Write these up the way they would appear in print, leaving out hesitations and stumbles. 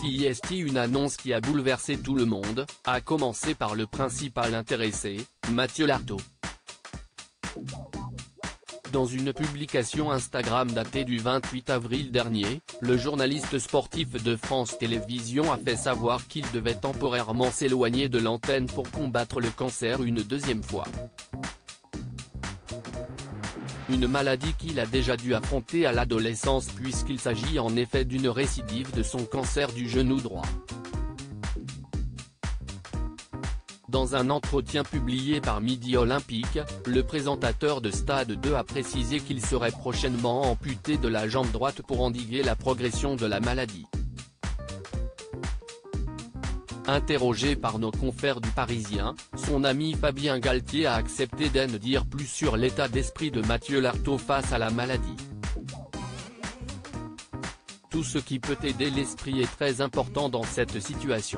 est une annonce qui a bouleversé tout le monde, à commencer par le principal intéressé, Mathieu Lartaud. Dans une publication Instagram datée du 28 avril dernier, le journaliste sportif de France Télévisions a fait savoir qu'il devait temporairement s'éloigner de l'antenne pour combattre le cancer une deuxième fois. Une maladie qu'il a déjà dû affronter à l'adolescence puisqu'il s'agit en effet d'une récidive de son cancer du genou droit. Dans un entretien publié par Midi Olympique, le présentateur de Stade 2 a précisé qu'il serait prochainement amputé de la jambe droite pour endiguer la progression de la maladie. Interrogé par nos confrères du Parisien, son ami Fabien Galtier a accepté d'en dire plus sur l'état d'esprit de Mathieu Lartaud face à la maladie. Tout ce qui peut aider l'esprit est très important dans cette situation.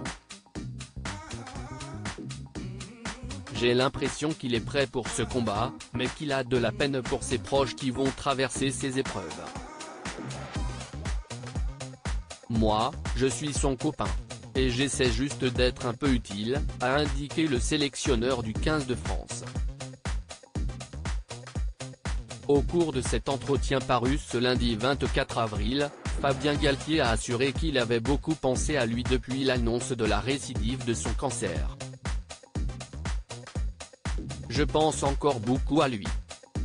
J'ai l'impression qu'il est prêt pour ce combat, mais qu'il a de la peine pour ses proches qui vont traverser ces épreuves. Moi, je suis son copain. Et j'essaie juste d'être un peu utile, a indiqué le sélectionneur du 15 de France. Au cours de cet entretien paru ce lundi 24 avril, Fabien Galtier a assuré qu'il avait beaucoup pensé à lui depuis l'annonce de la récidive de son cancer. Je pense encore beaucoup à lui.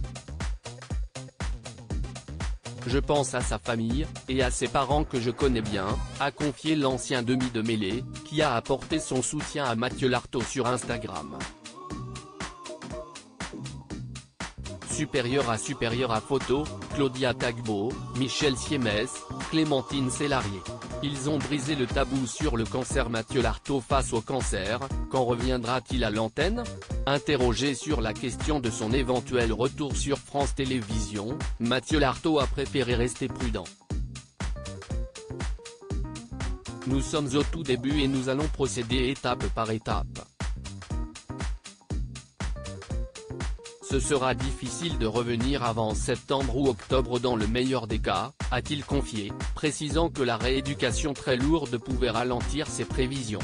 Je pense à sa famille, et à ses parents que je connais bien, a confié l'ancien demi de mêlée, qui a apporté son soutien à Mathieu Lartaud sur Instagram. Supérieur à photo, Claudia Tagbo, Michel Siemès, Clémentine Célarié. Ils ont brisé le tabou sur le cancer. Mathieu Lartaud face au cancer, quand reviendra-t-il à l'antenne? Interrogé sur la question de son éventuel retour sur France Télévisions, Mathieu Lartaud a préféré rester prudent. Nous sommes au tout début et nous allons procéder étape par étape. Ce sera difficile de revenir avant septembre ou octobre dans le meilleur des cas, a-t-il confié, précisant que la rééducation très lourde pouvait ralentir ses prévisions.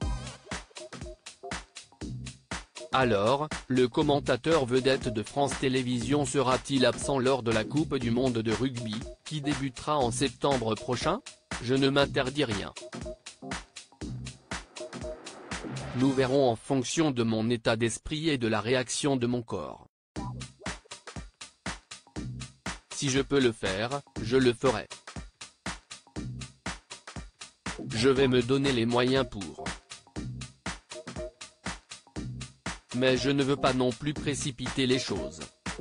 Alors, le commentateur vedette de France Télévisions sera-t-il absent lors de la Coupe du monde de rugby, qui débutera en septembre prochain? Je ne m'interdis rien. Nous verrons en fonction de mon état d'esprit et de la réaction de mon corps. Si je peux le faire, je le ferai. Je vais me donner les moyens pour. Mais je ne veux pas non plus précipiter les choses.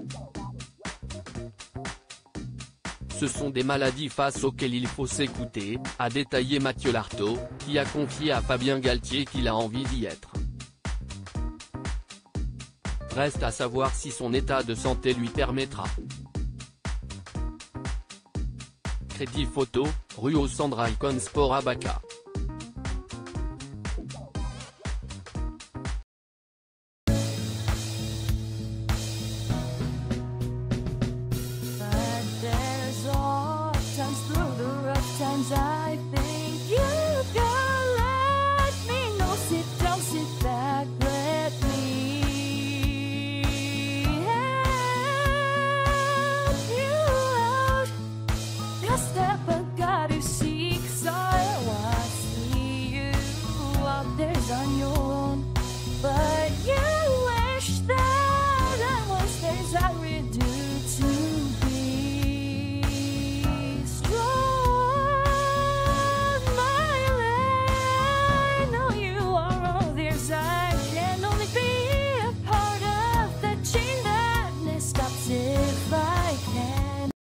Ce sont des maladies face auxquelles il faut s'écouter, a détaillé Mathieu Lartaud, qui a confié à Fabien Galtier qu'il a envie d'y être. Reste à savoir si son état de santé lui permettra. Crédit photo, rue au Sandra Icon Sport Abaca.